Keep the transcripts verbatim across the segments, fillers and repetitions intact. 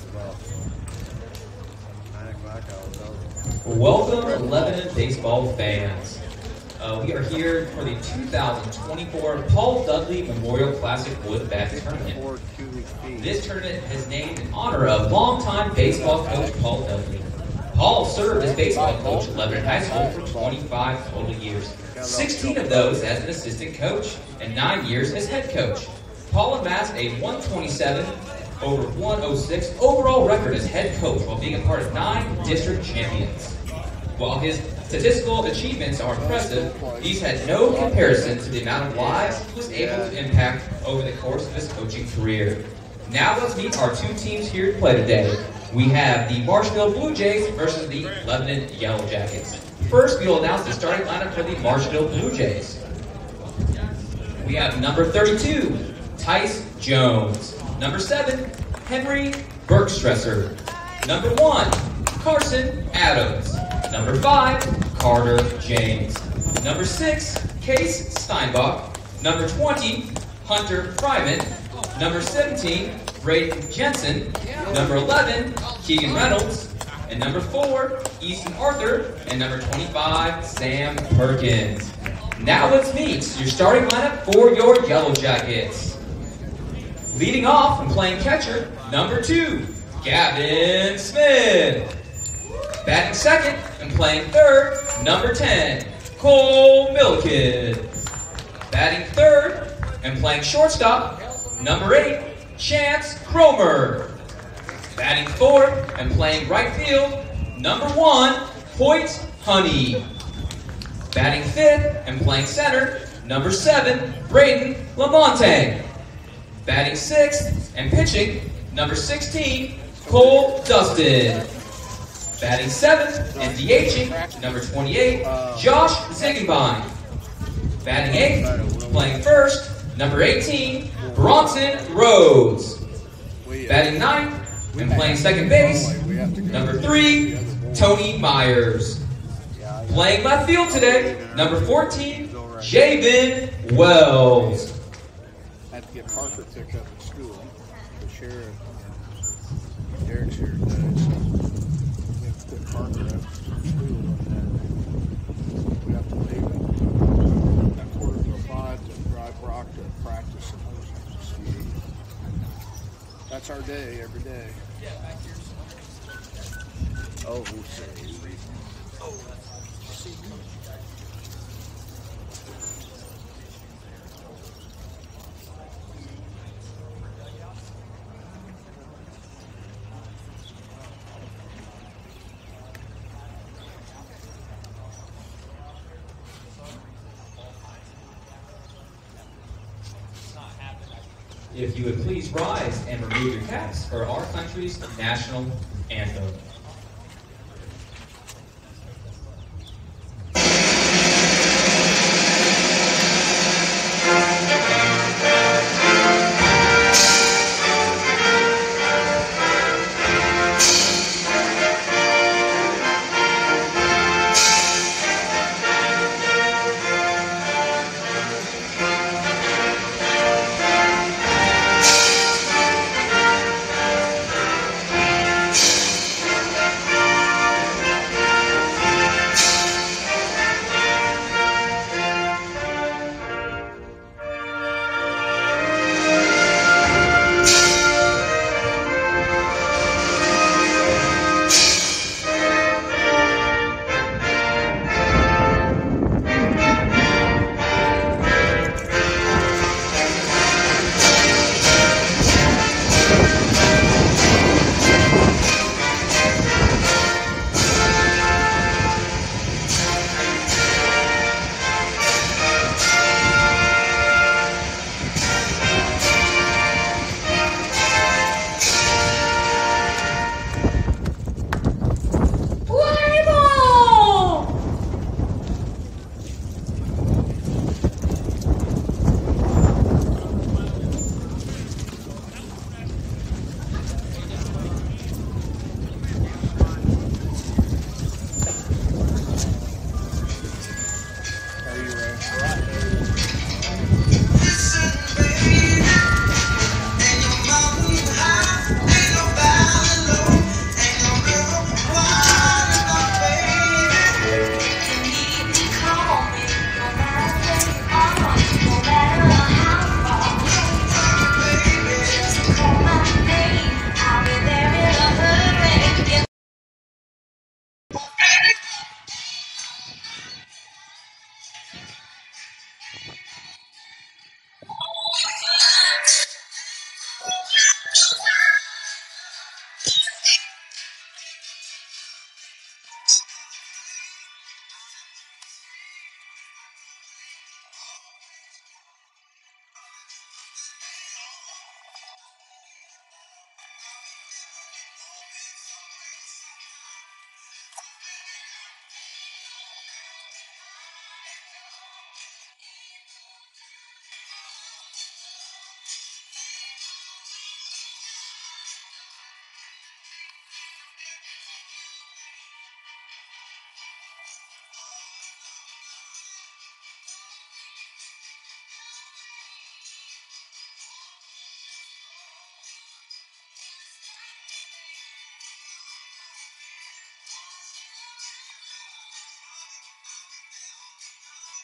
Welcome, Lebanon baseball fans. Uh, we are here for the two thousand twenty-four Paul Dudley Memorial Classic Wood Bat Tournament. This tournament is named in honor of longtime baseball coach Paul Dudley. Paul served as baseball coach at Lebanon High School for twenty-five total years, sixteen of those as an assistant coach, and nine years as head coach. Paul amassed a one twenty-seven over one oh six overall record as head coach while being a part of nine district champions. While his statistical achievements are impressive, these had no comparison to the amount of lives he was able to impact over the course of his coaching career. Now let's meet our two teams here to play today. We have the Marshfield Blue Jays versus the Lebanon Yellowjackets. First, we will announce the starting lineup for the Marshfield Blue Jays. We have number thirty-two, Tice Jones. Number seven, Henry Bergstresser. Number one, Carson Adams. Number five, Carter James. Number six, Case Steinbach. Number twenty, Hunter Fryman. Number seventeen, Braden Jensen. Number eleven, Keegan Reynolds. And number four, Easton Arthur. And number twenty-five, Sam Perkins. Now let's meet your starting lineup for your Yellow Jackets. Leading off and playing catcher, number two, Gavin Smith. Batting second and playing third, number ten, Cole Milliken. Batting third and playing shortstop, number eight, Chance Cromer. Batting fourth and playing right field, number one, Hoyt Honey. Batting fifth and playing center, number seven, Braden Lamontagne. Batting sixth and pitching, number sixteen, Cole Dustin. Batting seventh and DHing, number twenty-eight, Josh Ziegenbein. Batting eighth, playing first, number eighteen, Bronson Rhodes. Batting ninth and playing second base, number three, Tony Myers. Playing left field today, number fourteen, Jabin Wells. I have to get Parker picked up at school. The sheriff, Derek's here today, so we have to pick Parker up at school, and then we have to leave at a quarter to five to drive Brock to practice and those. That's our day every day. Oh, we'll see. Oh, see. If you would please rise and remove your caps for our country's national anthem.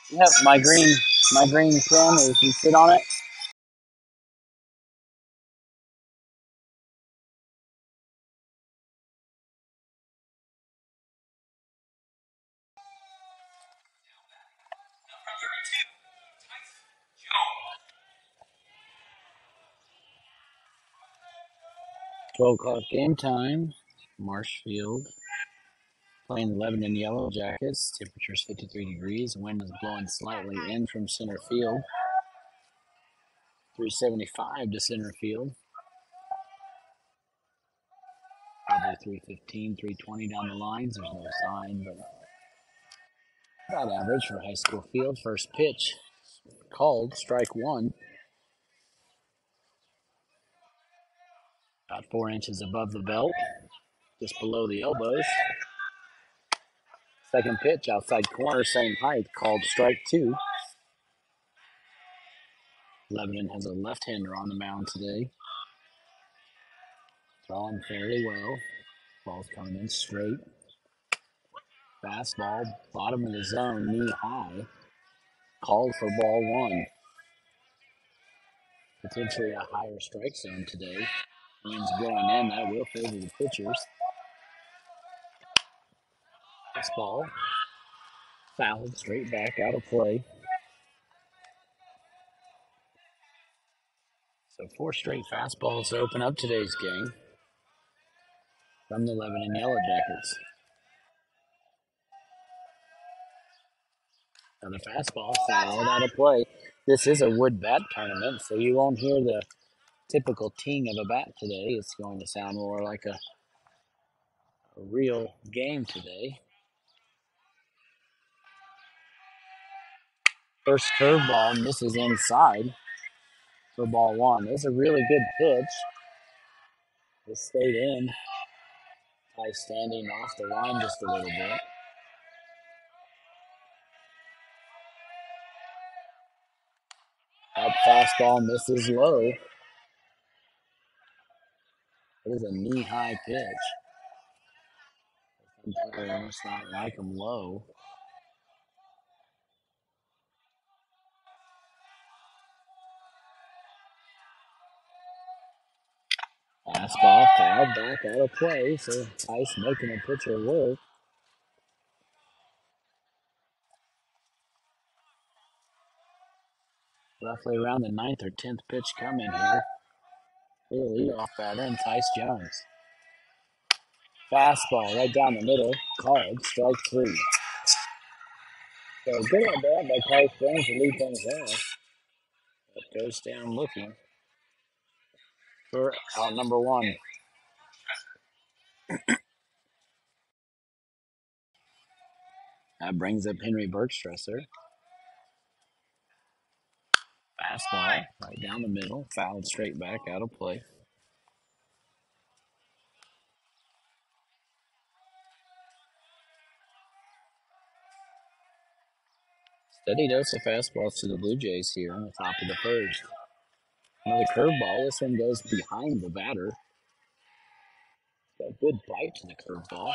Yep, my green, my green pen is you sit on it. twelve o'clock game time. Marshfield playing the Lebanon Yellowjackets. Temperature's fifty-three degrees. Wind is blowing slightly in from center field. three seventy-five to center field. Probably three fifteen, three twenty down the lines. There's no sign, but about average for high school field. First pitch called, strike one. About four inches above the belt, just below the elbows. Second pitch, outside corner, same height, called strike two. Lebanon has a left-hander on the mound today. Throwing fairly well. Ball's coming in straight. Fastball, bottom of the zone, knee high. Called for ball one. Potentially a higher strike zone today. Wind's blowing in, that will favor the pitchers. Fastball, fouled straight back out of play. So four straight fastballs to open up today's game from the Lebanon Yellowjackets. And the fastball fouled out of play. This is a wood bat tournament, so you won't hear the typical ting of a bat today. It's going to sound more like a, a real game today. First curveball misses inside for ball one. It's a really good pitch. It stayed in. By standing off the line just a little bit. That fastball misses low. It is a knee-high pitch. Umpire almost not like him low. Fastball fouled back out of play, so Tice making a pitcher work. Roughly around the ninth or tenth pitch coming here. Here's a leadoff batter and Tice Jones. Fastball right down the middle, called strike three. So good at bat by Tice Jones to lead things off. It goes down looking for out number one. That brings up Henry Bergstresser. Fastball right down the middle, fouled straight back out of play. Steady dose of fastballs to the Blue Jays here on the top of the first. Another curveball. This one goes behind the batter. Got a good bite to the curveball.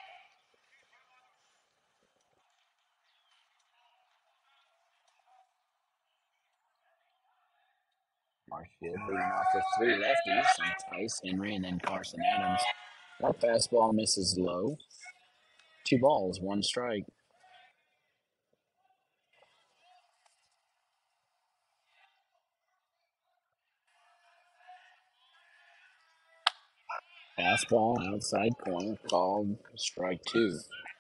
Marshfield leading off with three lefties, and Tice, Henry, and then Carson Adams. That fastball misses low. Two balls, one strike. Fastball outside corner, called strike two.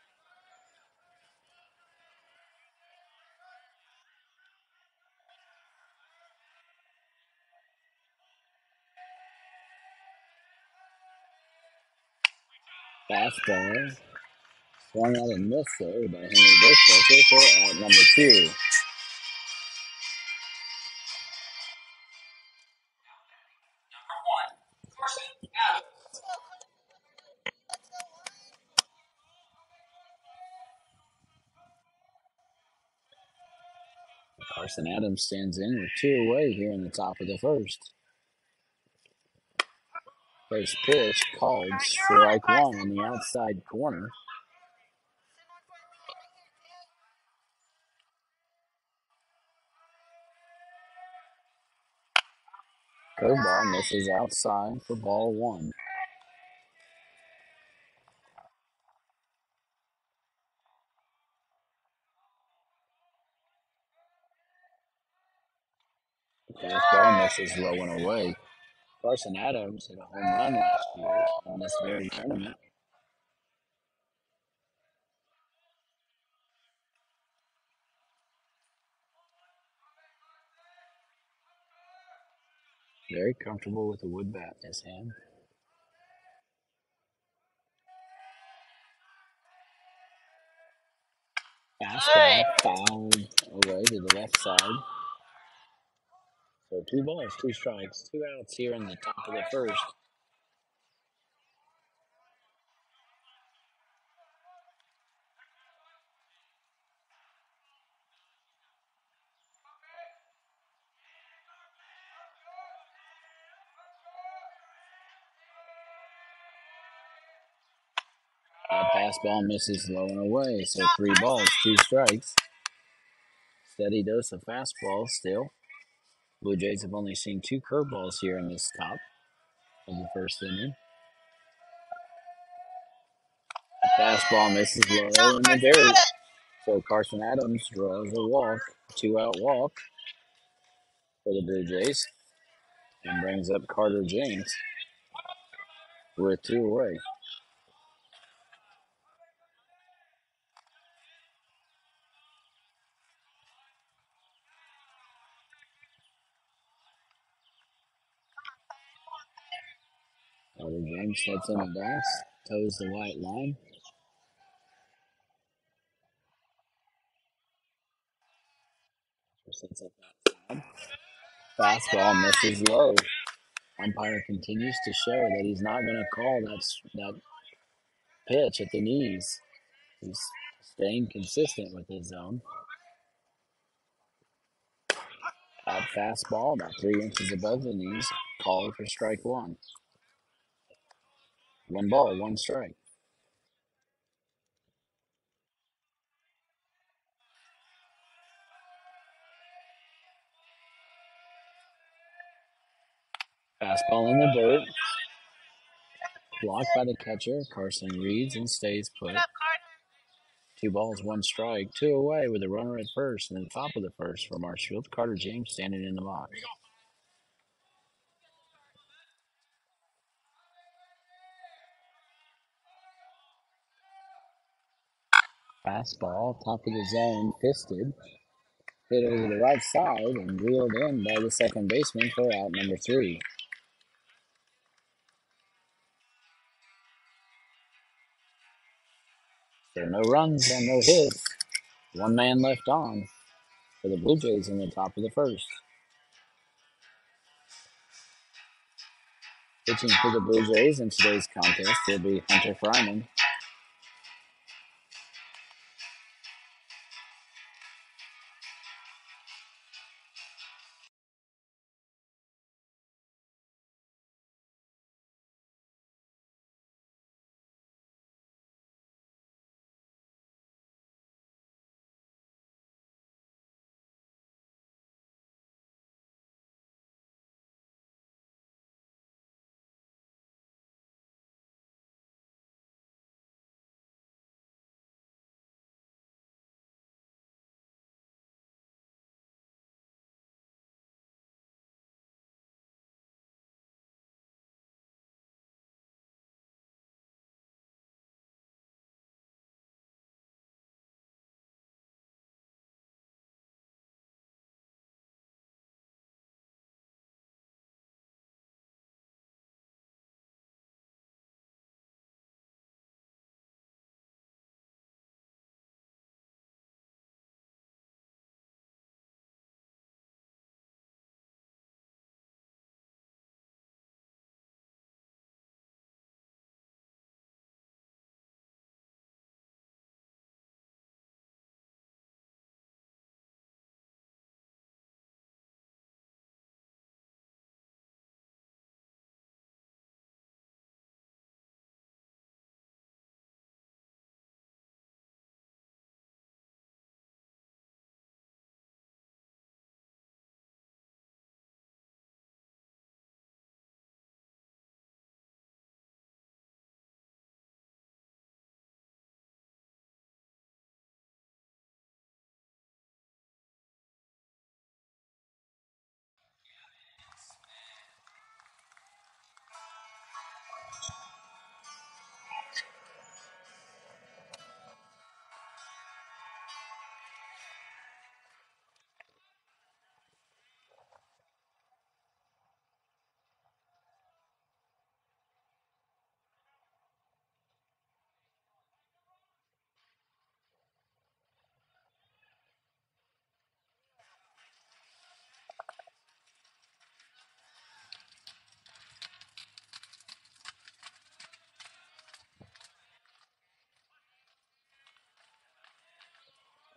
Fastball swung out and missed there by Henry Berkshire for out number two. Carson Adams stands in with two away here in the top of the first. First pitch called strike one on the outside corner. Curveball misses outside for ball one. Fastball misses low and away. Carson Adams hit a home run last year in this very tournament. Very comfortable with the wood bat in his hand. Fastball fouled away to the left side. So two balls, two strikes, two outs here in the top of the first. That fastball misses low and away. So three balls, two strikes. Steady dose of fastball still. Blue Jays have only seen two curveballs here in this top of the first inning. Fastball misses low in the dirt. So Carson Adams draws a walk, two-out walk for the Blue Jays, and brings up Carter James with two away. Carter James sets in the box, toes the white line. Sets up that side. Fastball misses low. Umpire continues to show that he's not going to call that, that pitch at the knees. He's staying consistent with his zone. That fastball, about three inches above the knees, called for strike one. One ball, one strike. Fastball in the dirt. Blocked by the catcher. Carson reads and stays put. Two balls, one strike. Two away with a runner at first and the top of the first for Marshfield. Carter James standing in the box. Fastball, top of the zone, fisted. Hit over the right side and reeled in by the second baseman for out number three. So no runs and no hits. One man left on for the Blue Jays in the top of the first. Pitching for the Blue Jays in today's contest will be Hunter Fryman.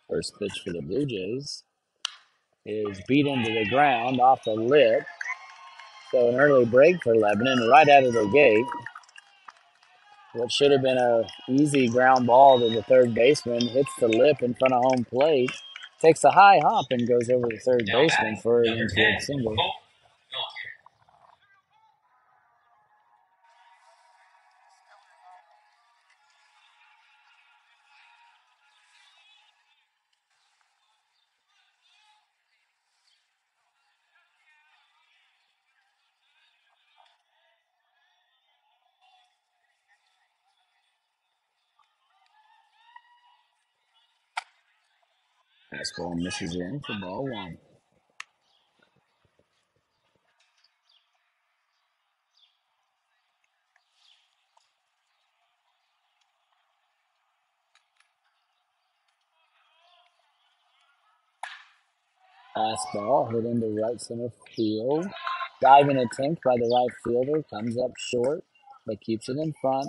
First pitch for the Blue Jays is beat into the ground off the lip. So an early break for Lebanon right out of the gate. What should have been a easy ground ball to the third baseman hits the lip in front of home plate, takes a high hop and goes over the third baseman for an infield single. Fastball misses in for ball one. Fastball hit into right center field. Diving attempt by the right fielder comes up short, but keeps it in front.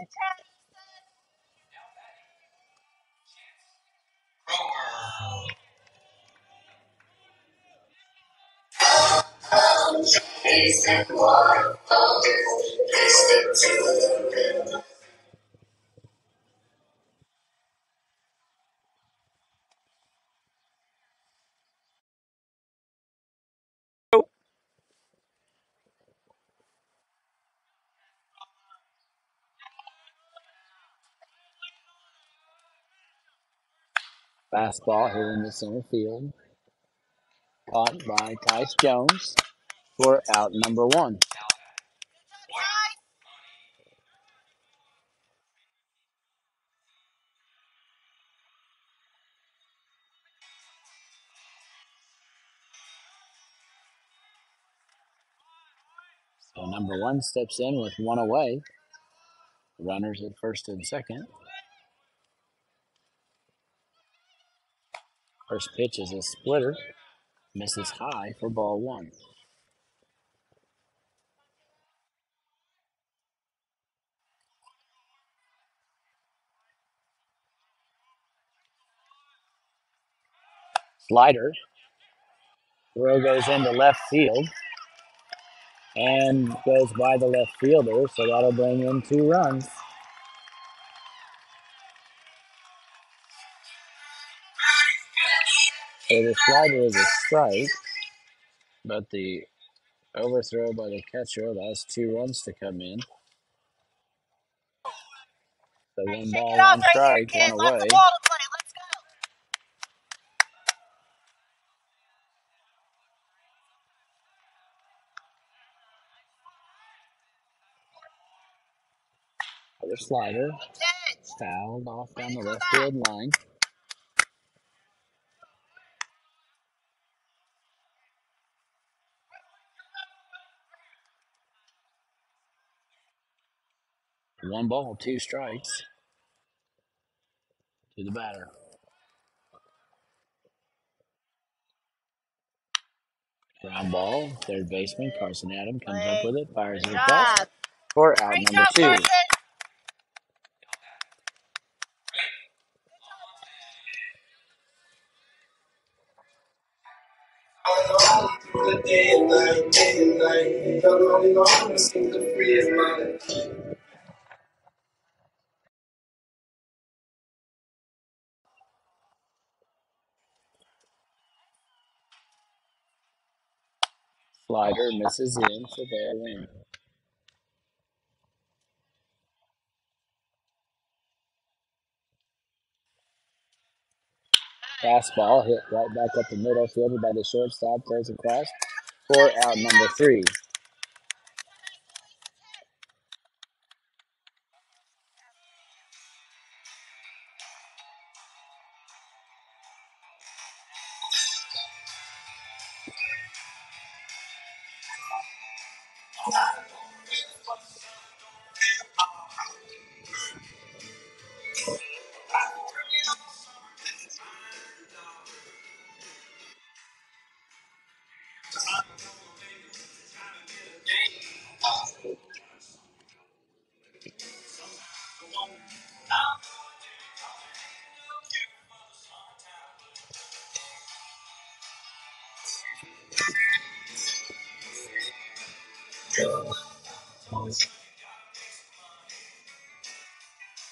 Fastball hit into center field. Caught by Tice Jones for out number one. So number one steps in with one away. Runners at first and second. First pitch is a splitter. Misses high for ball one. Slider. Throw goes into left field and goes by the left fielder, so that'll bring in two runs. So the slider is a strike, but the overthrow by the catcher allows two runs to come in. So one ball, one strike, one away. Other slider, fouled off down the left field line. One ball, two strikes to the batter. Ground ball, third baseman Carson Adam comes up with it, fires it across for out number two. Slider misses in for ball one. Fastball hit right back up the middle, fielded by the shortstop, throws across for out number three.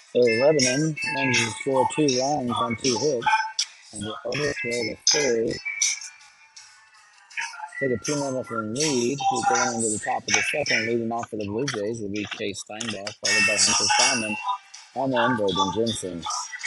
So Lebanon managed to score two runs on two hits and to overthrow the third. Take a two-nothing lead. We're going into the top of the second. Leading off for the Blue Jays will be Case Steinbach, followed by Hunter Simon, and then Braden Jensen.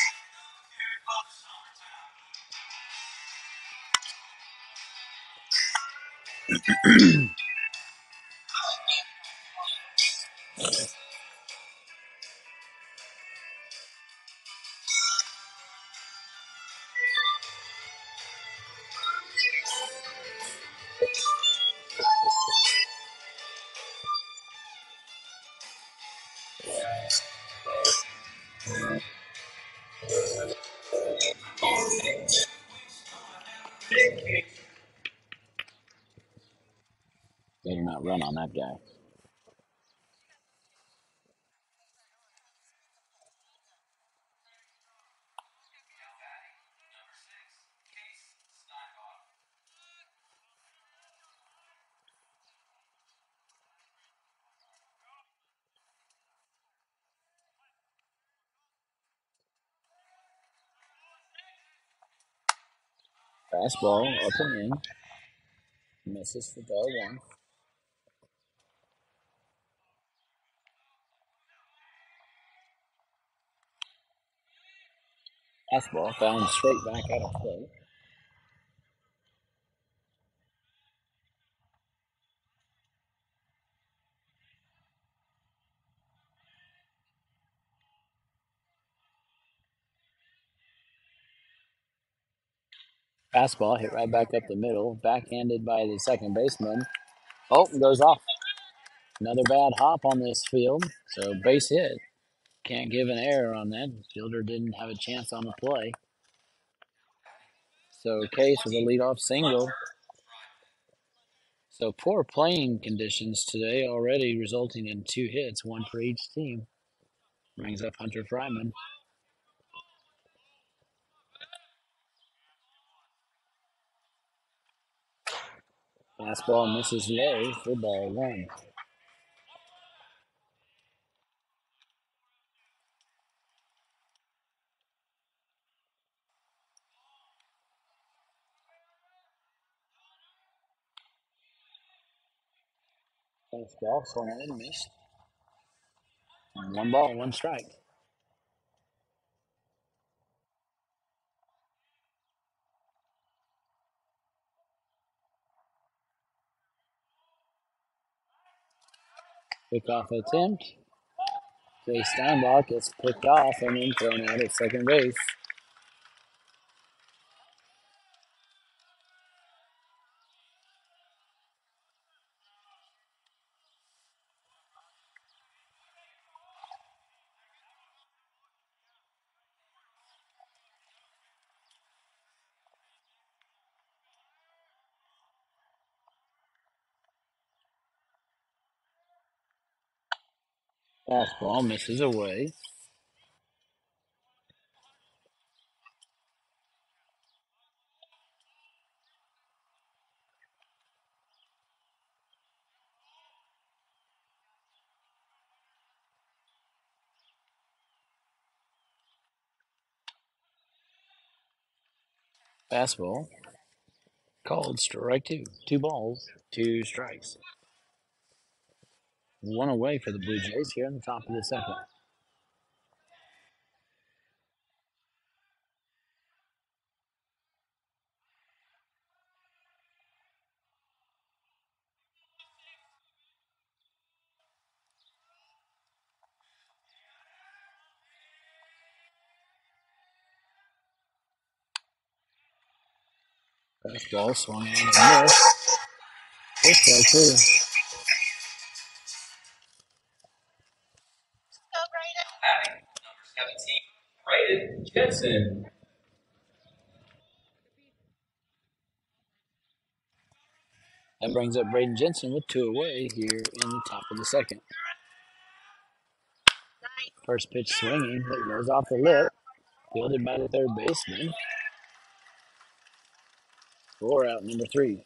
Better not run on that guy. Fastball up and in. Misses for ball one. Fastball found straight back out of play. Fastball hit right back up the middle. Backhanded by the second baseman. Oh, goes off. Another bad hop on this field. So base hit. Can't give an error on that. Fielder didn't have a chance on the play. So Case with a leadoff single. So poor playing conditions today already resulting in two hits, one for each team. Brings up Hunter Fryman. Fastball misses low for ball one. Fastball swung and missed. And one ball, one strike. Pickoff attempt. Jay Steinbach gets picked off and then thrown out at second base. Fastball misses away. Fastball called strike two. Two balls, two strikes. One away for the Blue Jays here in the top of the second. Fastball swung on and missed. It's strike two. seventeen, Braden Jensen. That brings up Braden Jensen with two away here in the top of the second. First pitch swinging, it goes off the lip, fielded by the third baseman. Four out, number three.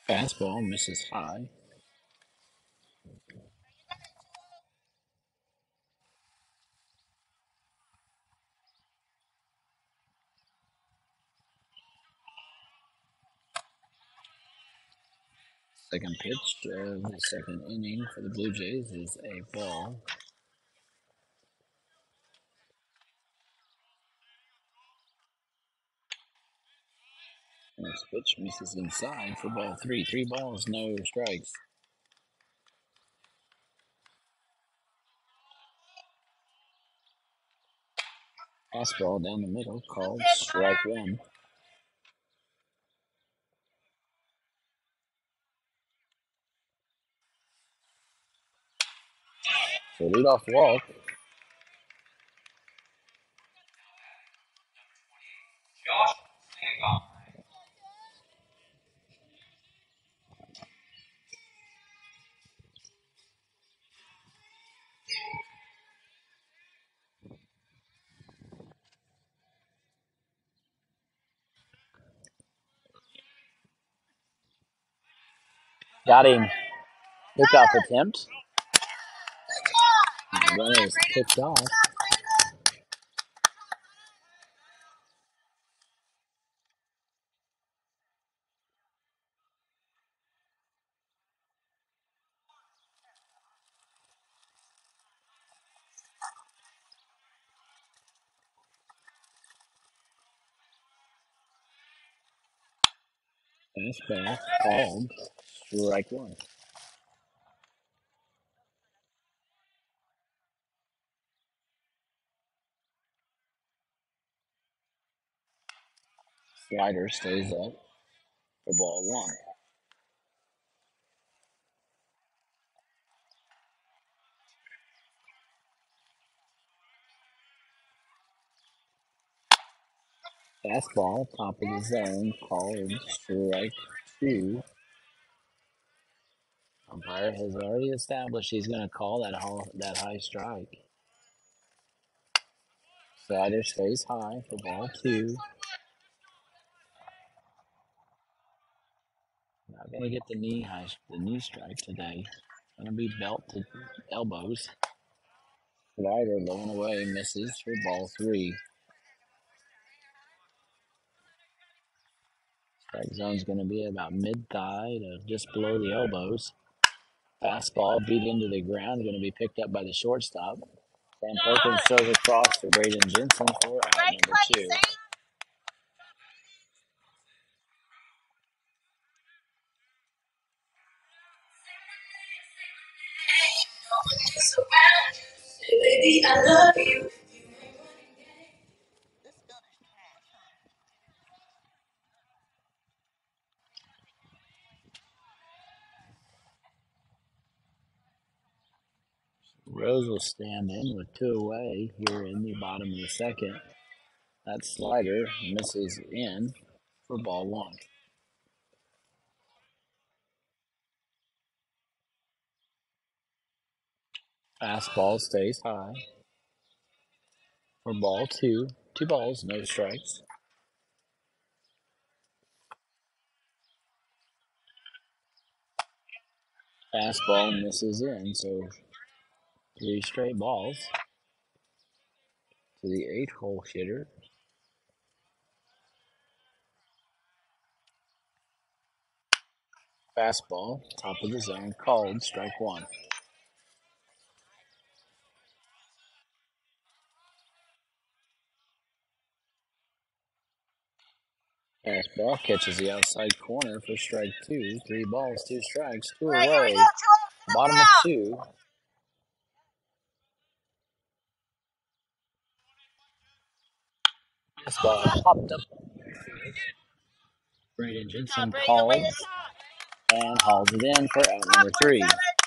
Fastball misses high. Second pitch of the second inning for the Blue Jays is a ball. Next pitch misses inside for ball three. Three balls, no strikes. Fastball down the middle, called strike one. So leadoff walk. Josh Hancock. Got him. Pickoff attempt. The runner is picked off. Fastball called strike one. Slider stays up for ball one. Fastball, top of the zone, called strike two. Umpire has already established he's going to call that high, that high strike. Slider stays high for ball two. Not going to get the knee high, the knee strike today. Going to be belt to elbows. Slider low and away, misses for ball three. Strike zone's going to be about mid-thigh to just below the elbows. Fastball beat into the ground, going to be picked up by the shortstop. Sam Perkins throws across to Braden Jensen for out number two. Baby, I love you. Rose will stand in with two away here in the bottom of the second. That slider misses in for ball one. Fastball stays high for ball two. Two balls, no strikes. Fastball misses in, so three straight balls to the eight hole hitter. Fastball, top of the zone, called strike one. Fastball catches the outside corner for strike two. Three balls, two strikes, two away. Bottom of two. Fastball popped up. Braden Jensen called and hauls it in for out number three.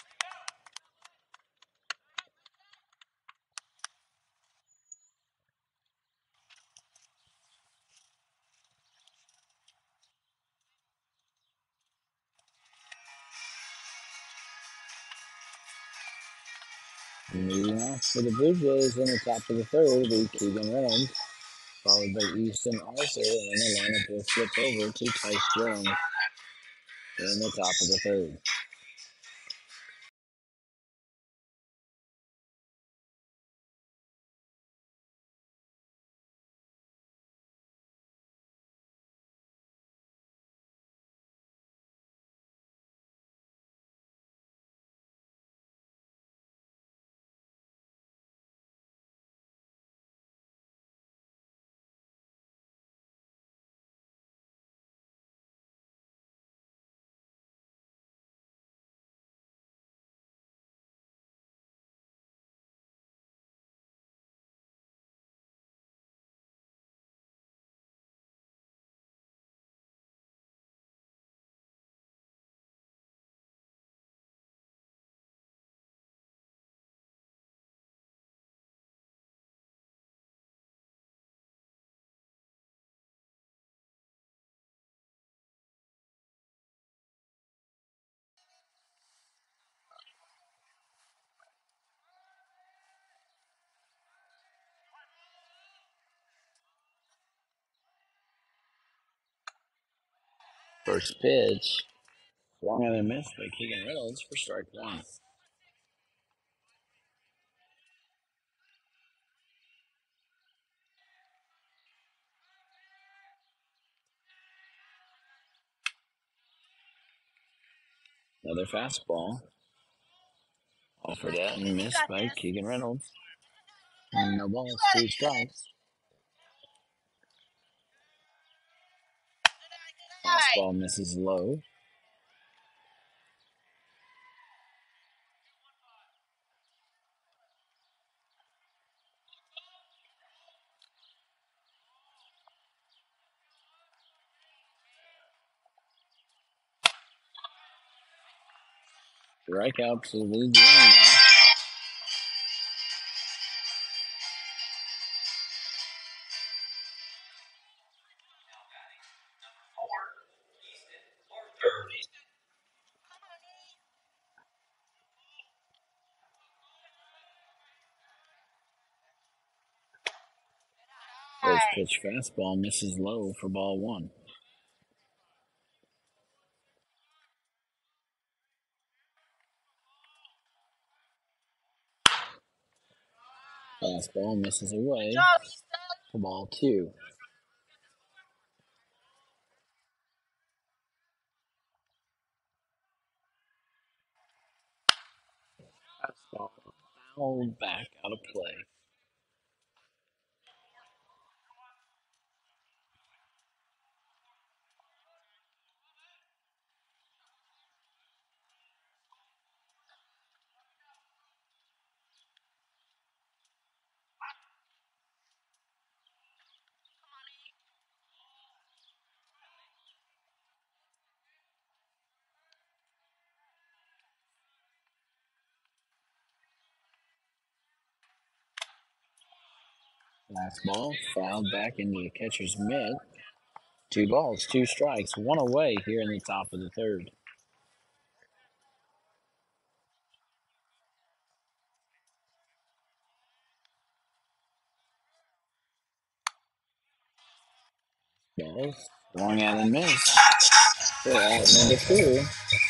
Moving off for the Blue Jays in the top of the third will be Keegan Reynolds, followed by Easton Arthur, and the lineup will flip over to Tyce Jones. in the top of the third. First pitch, swung and a miss by Keegan Reynolds for strike one. Another fastball. Offered out and missed by Keegan Reynolds. No balls, two strikes. Fastball misses low. Strikeout to lead the inning now. First pitch fastball misses low for ball one. Fastball misses away for ball two. Fastball fouled back out of play. Fastball fouled back into the catcher's mitt. Two balls, two strikes, one away here in the top of the third. Balls swung out and missed. For out number two.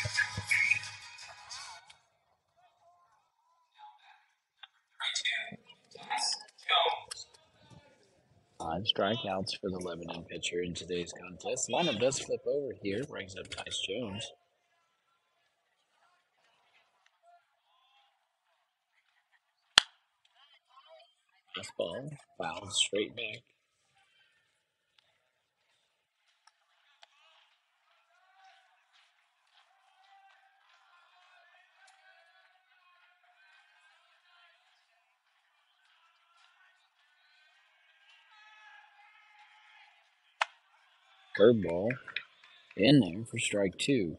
Five strikeouts for the Lebanon pitcher in today's contest. Lineup does flip over here, brings up Tyce Jones. Fastball fouled straight back. Curveball in there for strike two.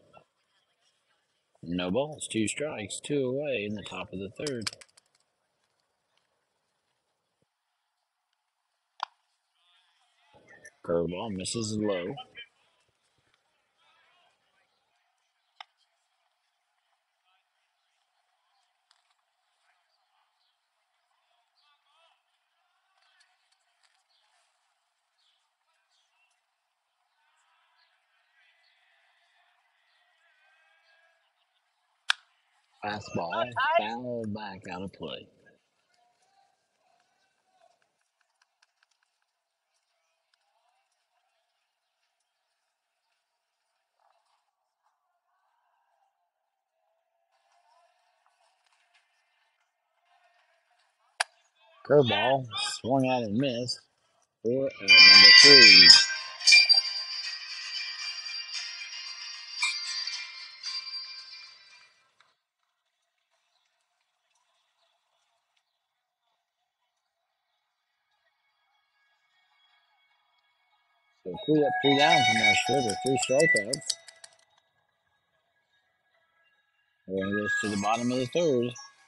No balls, two strikes, two away in the top of the third. Curveball misses low. Fastball, foul back out of play. Curveball, swung out and missed. For at number three. So three up, three down from Marshfield with three strikeouts. We're going to go to the bottom of the third.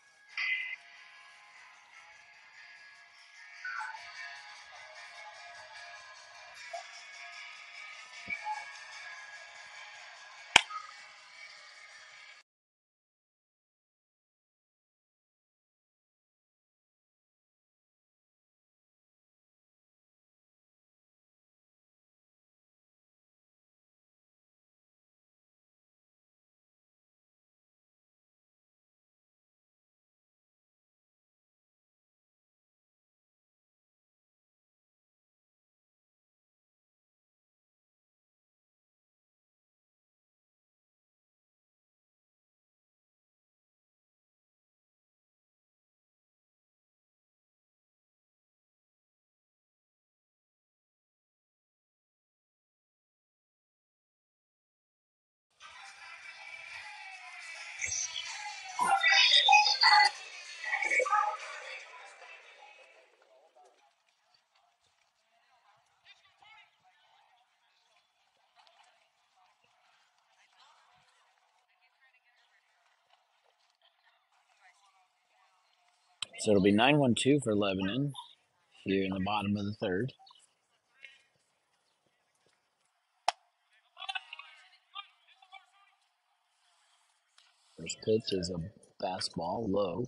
So it'll be nine one two for Lebanon here in the bottom of the third. First pitch is a fastball low.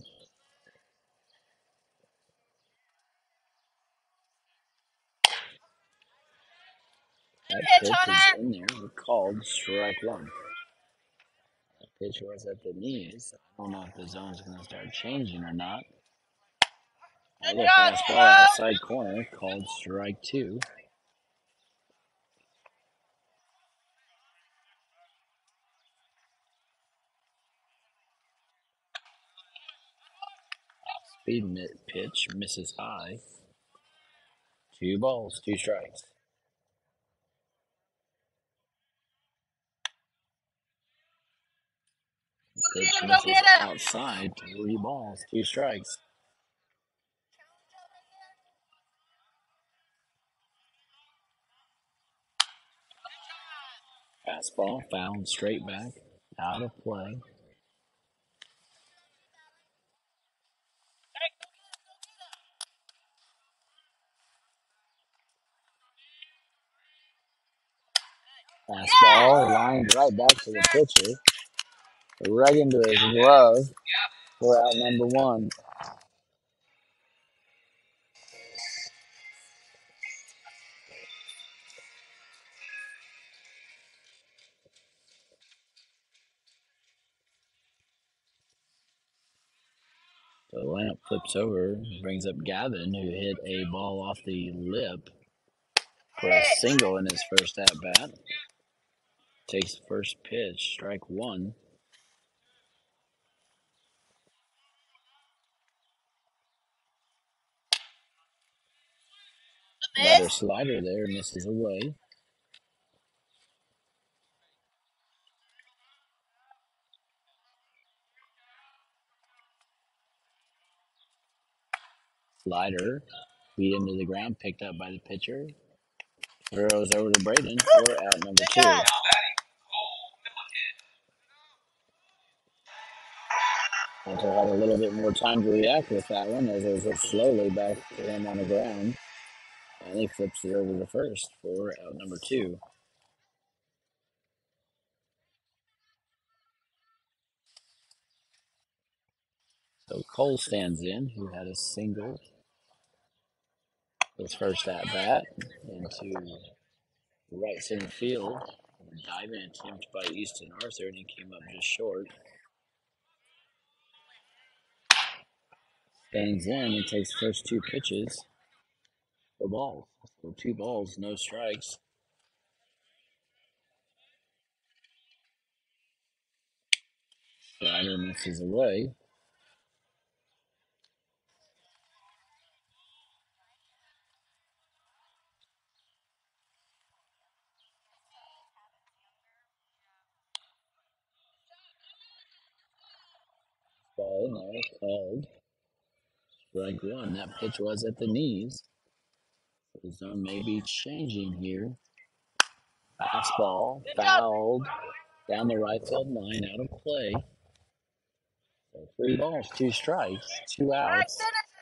That pitch is in there. We're called strike one. That pitch was at the knees. I don't know if the zone's going to start changing or not. Another fastball outside corner called strike two. Speed mid pitch misses high. Two balls, two strikes. Pitch misses outside. Three balls, two strikes. Fastball fouled straight back, out of play. Fastball lined right back to the pitcher, right into his glove for out number one. The lamp flips over, brings up Gavin, who hit a ball off the lip for a single in his first at bat. Takes the first pitch, strike one. Another slider there, misses away. Slider, beat into the ground, picked up by the pitcher. Throws over to Braden for out number two. Hunter had a little bit more time to react with that one as it was slowly back to him on the ground. And he flips it over to first for out number two. So Cole stands in, who had a single his first at bat into right center field. A diving attempt by Easton Arthur, and he came up just short. Stands in and takes first two pitches for balls. So two balls, no strikes. Slider misses away. Ball in there, called. Strike one. That pitch was at the knees. The zone may be changing here. Fastball fouled down the right field line, out of play. So three balls, two strikes, two outs.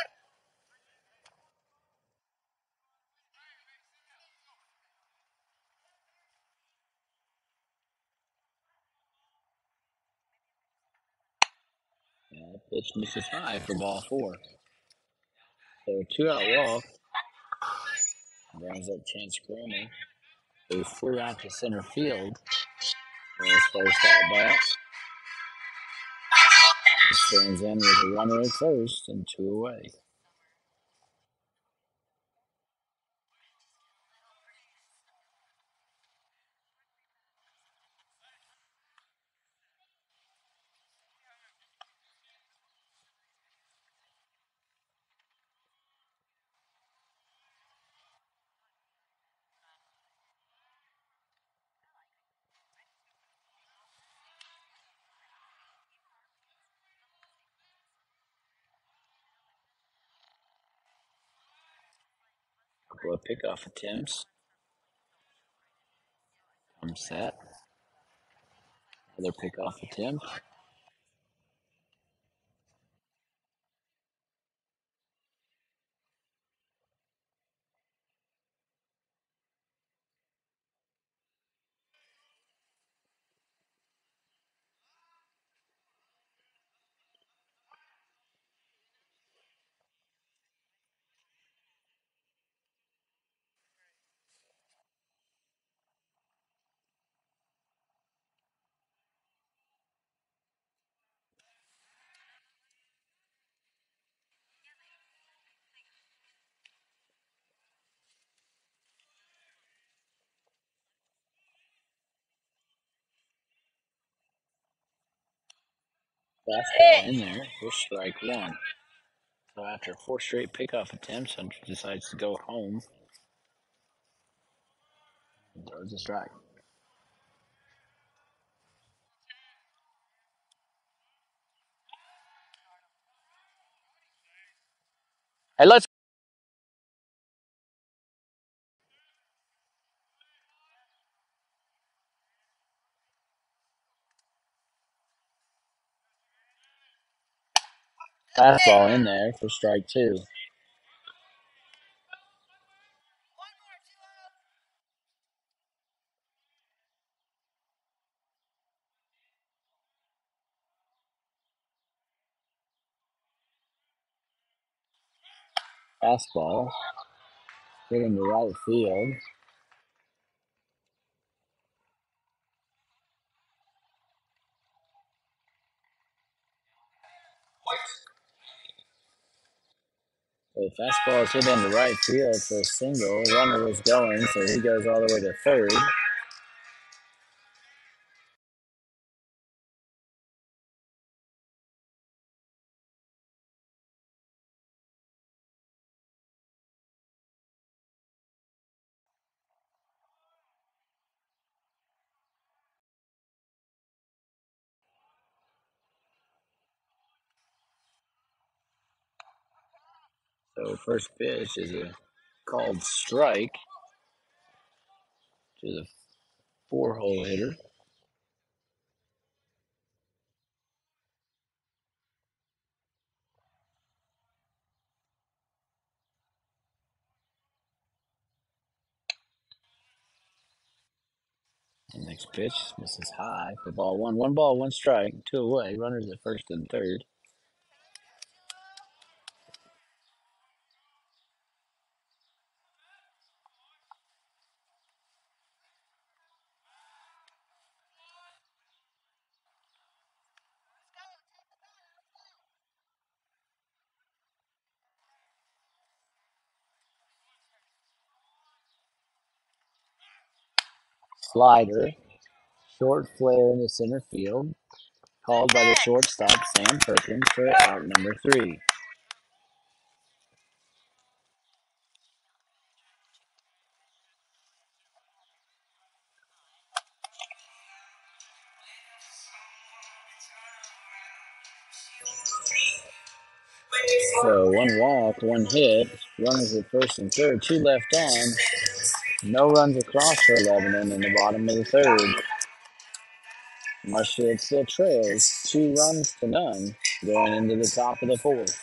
And that pitch misses high for ball four. So two out walk. Brings up Chance Cromer, who flew out to center field for his first at bat. He stands in with a runner at first and two away. Couple of pickoff attempts. I'm set. Another pickoff attempt. Fastball in there for strike one. So after four straight pickoff attempts, Hunter decides to go home and throws a strike. Hey, let's. Fastball in there for strike two. Fastball hitting the right field. So fastball is hit into right field for a single. Runner was going, so he goes all the way to third. So first pitch is a called strike to the four-hole hitter. The next pitch misses high for ball one. One ball, one strike, two away. Runners at first and third. Slider, short flare in the center field, called by the shortstop Sam Perkins for out number three. So one walk, one hit, runners at first and third, two left on, no runs across for Lebanon in the bottom of the third. Marshfield still trails two runs to none going into the top of the fourth.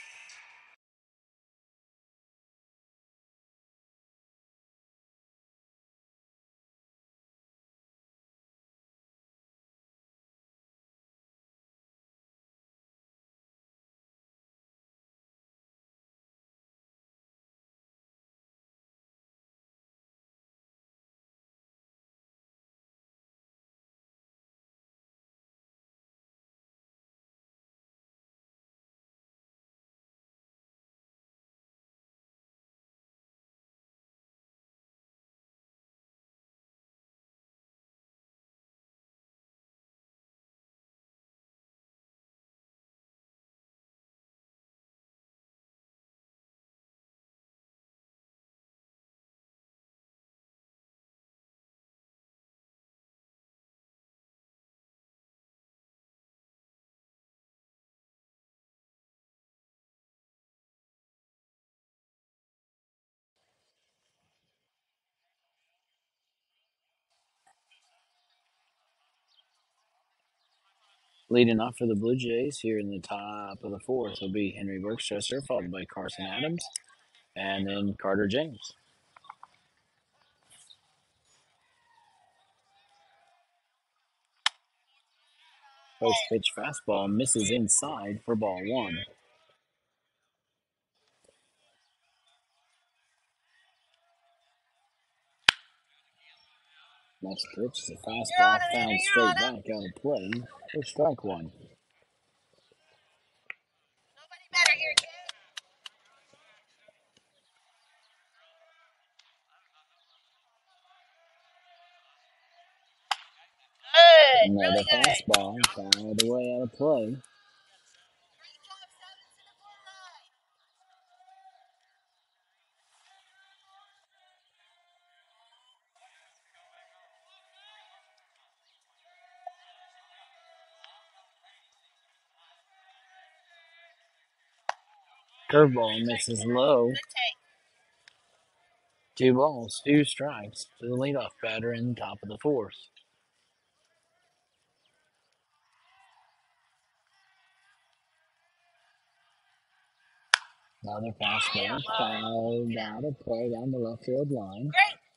Leading off for the Blue Jays here in the top of the fourth will be Henry Bergstresser, followed by Carson Adams, and then Carter James. Post pitch fastball misses inside for ball one. Next pitch is a fastball found straight back out of play for strike one. Another fastball fouled away out of play. Curveball misses low. Two balls, two strikes to the leadoff batter in the top of the fourth. Another fastball fouled out of play down the left field line.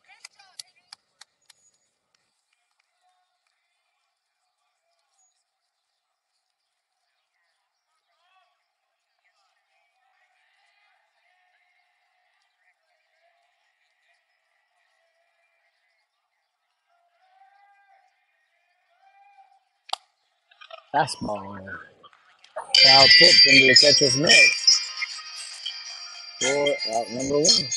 Fastball. Foul tipped into the catcher's mitt for out number one.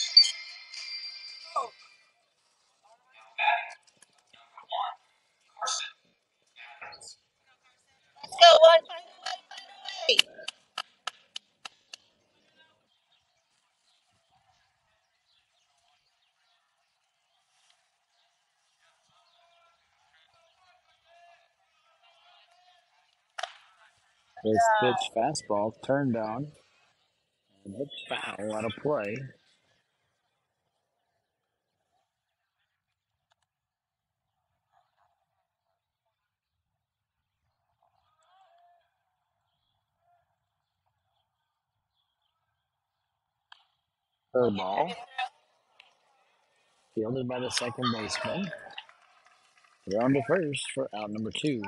This pitch fastball turned on and hit foul out of play. Third ball. Fielded by the second baseman. Thrown to first for out number two.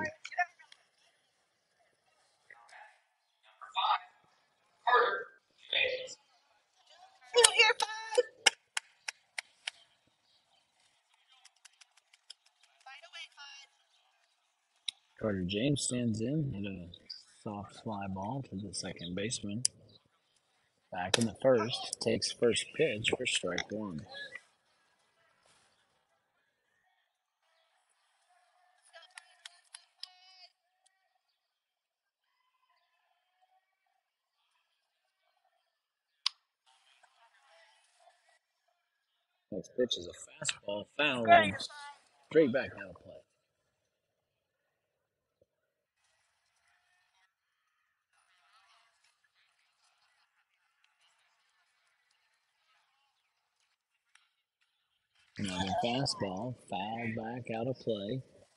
Carter James stands in, hit a soft fly ball to the second baseman. Back in the first, takes first pitch for strike one. Next pitch is a fastball, foul, and straight back out of play. Another fastball, foul back out of play.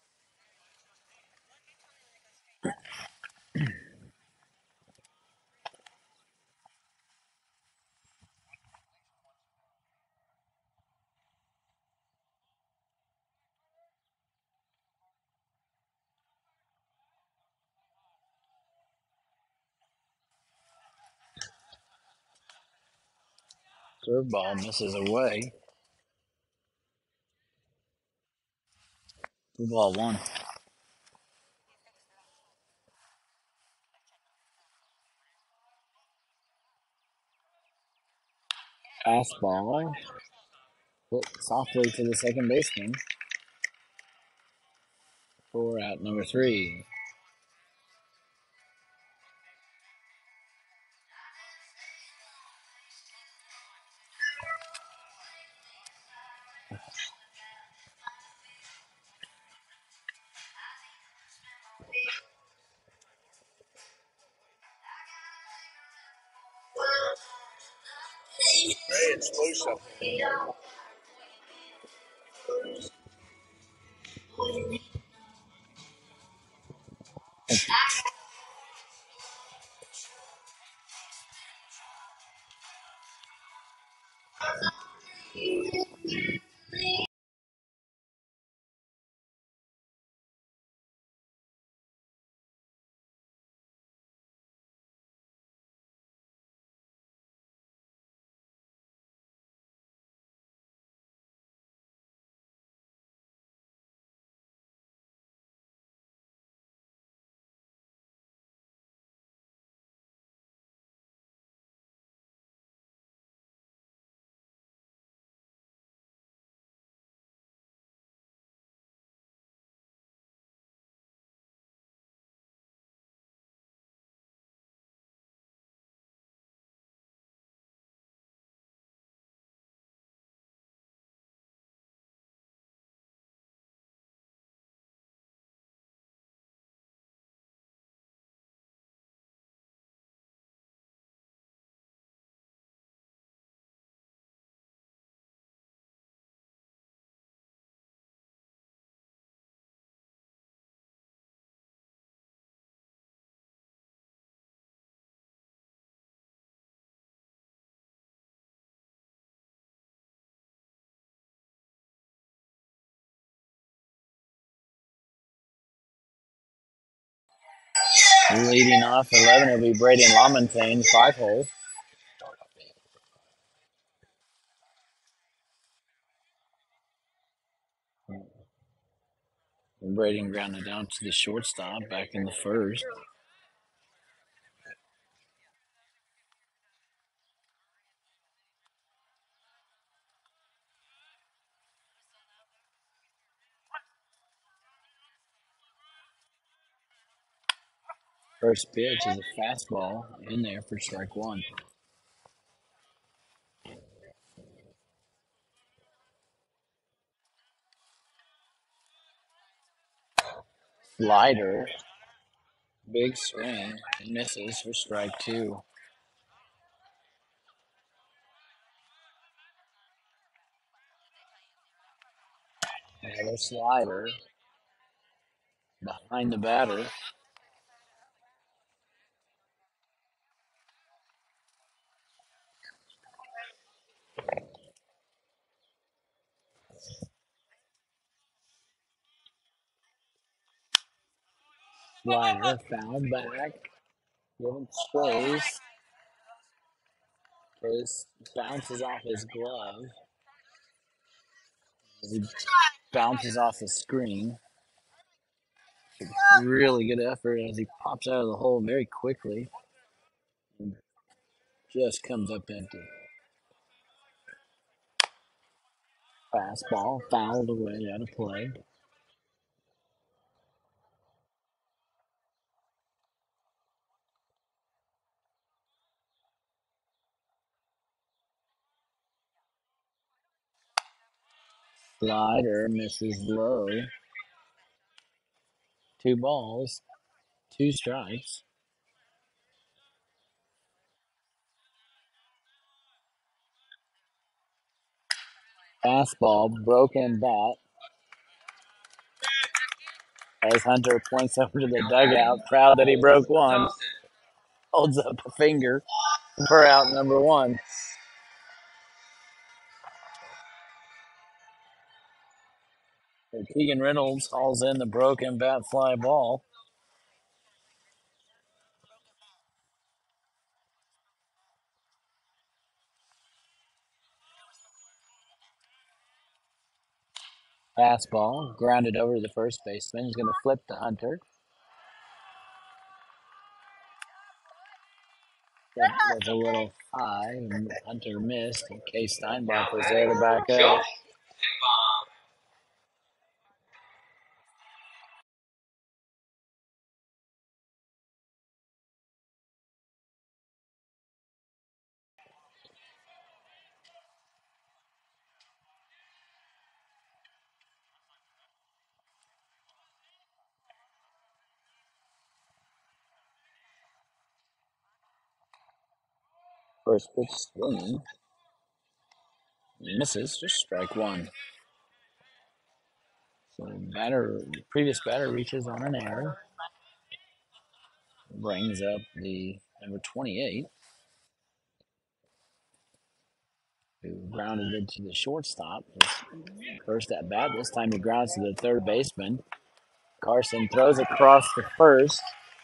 Curveball misses away. Two ball one. Fastball. Hit softly to the second baseman. For out number three. Very exclusive. Leading off eleven will be Braden Lamontagne, five hole. Braden grounded down to the shortstop back in the first. First pitch is a fastball in there for strike one. Slider, big swing, misses for strike two. Another slider behind the batter. Slider fouled back. Given sprays. His bounces off his glove. As he bounces off the screen. Really good effort as he pops out of the hole very quickly. And just comes up empty. Fastball fouled away out of play. Slider misses low. Two balls, two strikes. Fastball, broken bat. As Hunter points over to the dugout, proud that he broke one. Holds up a finger for out number one. And Keegan Reynolds hauls in the broken bat fly ball. Fastball, grounded over to the first baseman. He's going to flip to Hunter. That was a little high, and Hunter missed. And Kay Steinbach was there to back up. First pitch swinging. Misses, just strike one. So batter, previous batter reaches on an error. Brings up the number twenty-eight, who grounded into the shortstop. First at bat, this time he grounds to the third baseman. Carson throws across the first.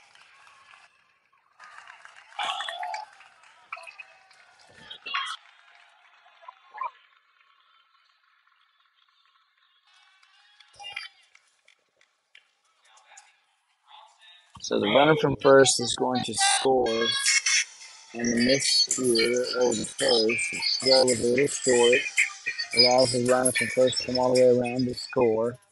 So the runner from first is going to score. And the miss here over the first. Throw was a little short. Allows the runner from first to come all the way around to score.